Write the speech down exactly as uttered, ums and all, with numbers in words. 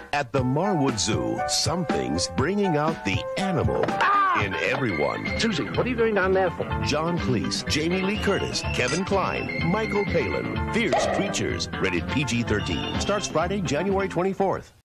At the Marwood Zoo, something's bringing out the animal ah! in everyone. Susie, what are you going down there for? John Cleese, Jamie Lee Curtis, Kevin Kline, Michael Palin. Fierce Creatures. Rated P G thirteen. Starts Friday, January twenty-fourth.